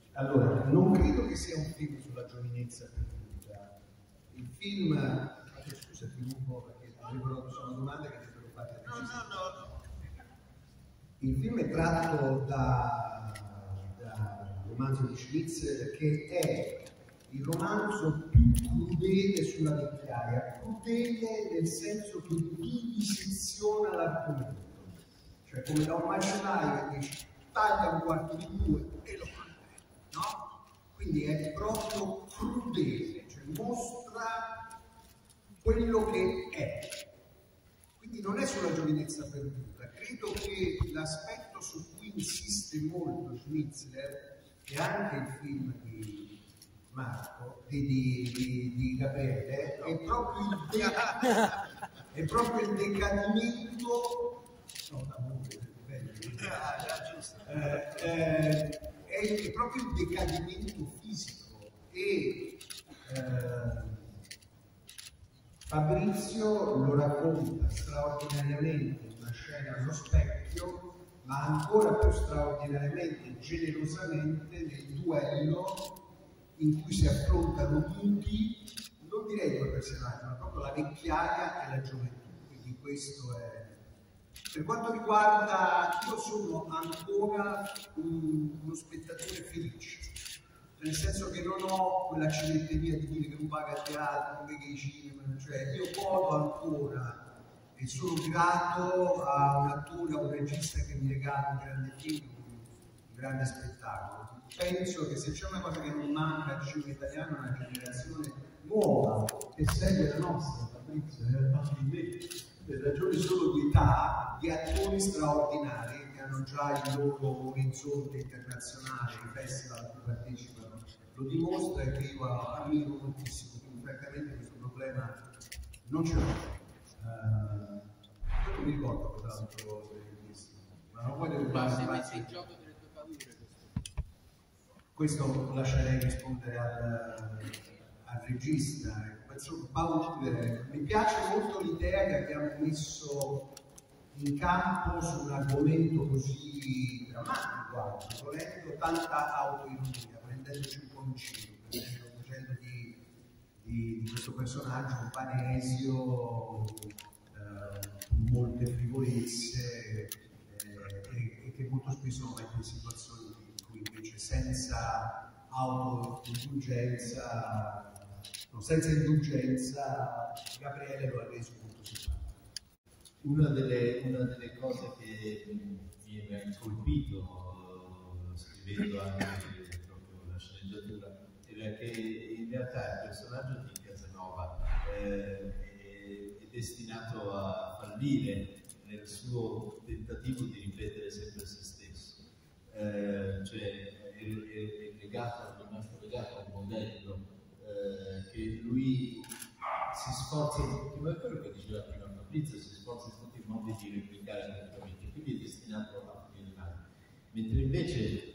Allora, non credo che sia un film sulla giovinezza perduta. Il film, scusa, ti rubo perché sono domande che ti devo fare. No. Il film è tratto da un romanzo di Schmitz che è il romanzo più crudele sulla vecchiaia, crudele nel senso che viviseziona l'argomento, cioè come da un macellaio che dice taglia un quarto di due e lo fa, no? Quindi è proprio crudele, cioè mostra quello che è. Quindi non è sulla giovinezza perduta. Credo che l'aspetto su cui insiste molto Schnitzler e anche il film di Marco, di Gabriele, è proprio il decadimento. No, è proprio il decadimento fisico e Fabrizio lo racconta straordinariamente in una scena allo specchio, ma ancora più straordinariamente, generosamente nel duello in cui si affrontano tutti, non direi due personaggi, ma proprio la vecchiaia e la gioventù. Quindi questo è... Per quanto riguarda, io sono ancora uno spettatore felice, nel senso che non ho quella civetteria di dire che non paga il teatro, non vede i cinema, cioè io godo ancora e sono grato a un attore, a un regista che mi regala un grande film, un grande spettacolo. Penso che se c'è una cosa che non manca al cinema italiano è una generazione nuova che segue la nostra, Fabrizio, per ragioni solo di età, di attori straordinari che hanno già il loro orizzonte internazionale, i festival a cui partecipano lo dimostra e che io ammiro moltissimo, quindi francamente questo problema non ce l'ho. Io non mi ricordo cos'altro hai visto, ma non voglio messo in gioco delle tue paure. Questo lo lascerei rispondere al regista. Mi piace molto l'idea che abbiamo messo in campo su un argomento così drammatico, volendo tanta autoironia, prendendoci un po' in giro, facendo di questo personaggio un panesio con molte frivolezze e che molto spesso lo mette in situazioni in cui invece senza autoindulgenza, senza indulgenza, Gabriele lo ha reso molto simpatico. Una delle cose che mi ha colpito scrivendo anche proprio la sceneggiatura era che in realtà il personaggio di Casanova è destinato a fallire nel suo tentativo di ripetere sempre se stesso, cioè è rimasto legato a un modello che lui si sforza, come quello che diceva prima Fabrizio, si sforza in tutti i modi di replicare naturalmente, quindi è destinato a finire male. Mentre invece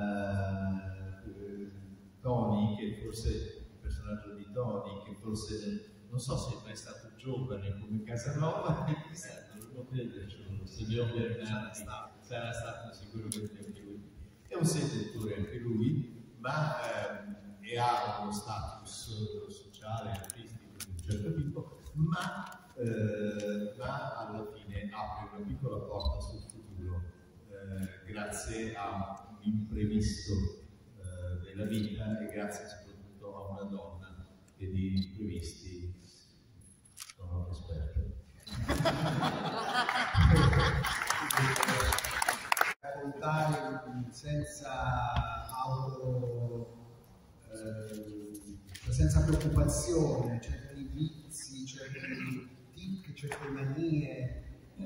Tony, che forse il personaggio di Tony, che forse non so se è mai stato giovane come Casanova, non lo credo, se Leo Bernardi sarà stato sicuramente anche lui. È un settore anche lui, ma e ha uno status sociale, artistico di un certo tipo, ma alla fine apre una piccola porta sul futuro grazie a un imprevisto della vita e grazie soprattutto a una donna che di imprevisti non è esperta. Raccontare senza preoccupazione, certi vizi, certi tic, certe manie,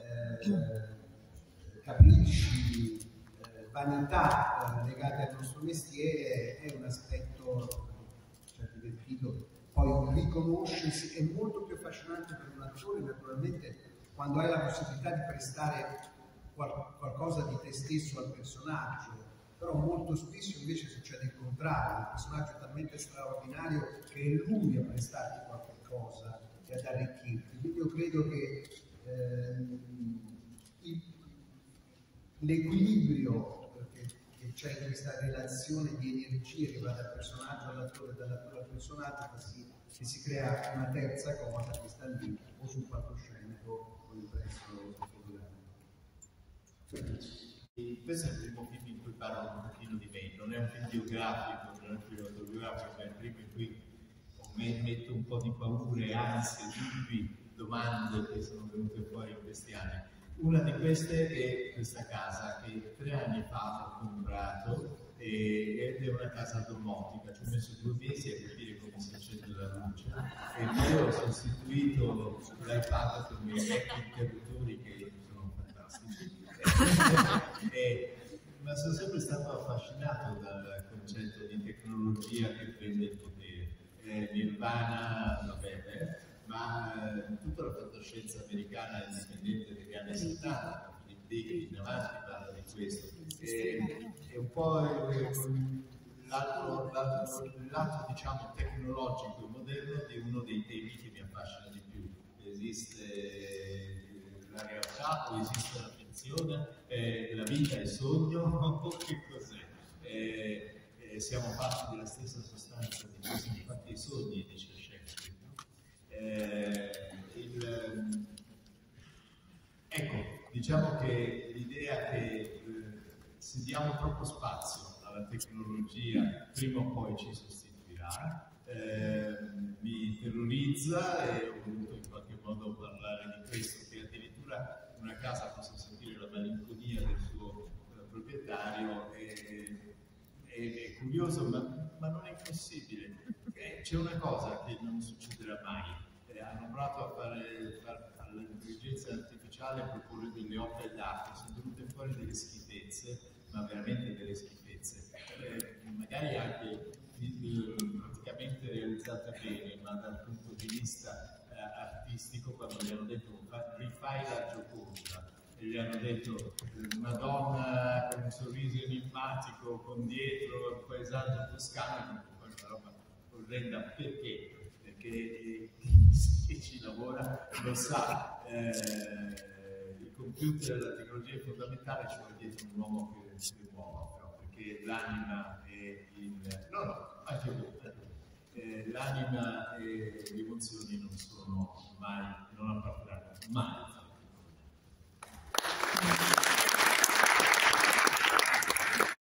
capricci, vanità legate al nostro mestiere è un aspetto divertito. Poi riconoscersi è molto più affascinante per un attore, naturalmente, quando hai la possibilità di prestare qualcosa di te stesso al personaggio, però molto spesso invece succede il contrario, il personaggio è talmente straordinario che è lui a prestarti qualche cosa e ad arricchirti. Quindi io credo che l'equilibrio che c'è questa relazione di energie che va dal personaggio all'attore, dall'attore al personaggio, che si crea una terza cosa che sta lì o sul palcoscenico o impresso sul fotogramma. Questo è il primo film in cui parlo un pochino di me, non è un film biografico, non è un film autobiografico, ma è il primo in cui metto un po' di paure, ansie, dubbi, domande che sono venute fuori in questi anni. Una di queste è questa casa che 3 anni fa ho comprato ed è una casa domotica, ci ho messo 2 mesi a capire come si accende la luce e io ho sostituito l'iPad con i vecchi interruttori che sono fantastici. Ma sono sempre stato affascinato dal concetto di tecnologia che prende il potere. Nirvana, vabbè, ma tutta la fantascienza americana indipendente degli anni 70, Philip Dick, in avanti parla di questo. È un po' lato diciamo tecnologico e moderno di uno dei temi che mi affascina di più. Esiste la realtà o esiste la finzione? La vita è sogno? Che cos'è? Siamo fatti della stessa sostanza di cui sono fatti i sogni, dice Shakespeare. Ecco, diciamo che l'idea che se diamo troppo spazio alla tecnologia, prima o poi ci sostituirà, mi terrorizza e ho voluto in qualche modo parlare di questo, che addirittura una casa possa sentire la malinconia del suo proprietario è curioso, ma non è impossibile. C'è una cosa che non succederà mai. Hanno provato a fare all'intelligenza artificiale proporre delle opere d'arte, sono venute fuori delle schifezze, ma veramente delle schifezze. Magari anche praticamente realizzate bene, ma dal punto di vista artistico, quando gli hanno detto rifai la Gioconda, e gli hanno detto Madonna con un sorriso enigmatico, con dietro il paesaggio toscano, poi una roba orrenda. Perché? Perché chi ci lavora lo sa, il computer e la tecnologia è fondamentale, ci vuole dietro un uomo che si muova, però, perché l'anima e anche l'anima e le emozioni non apparteranno mai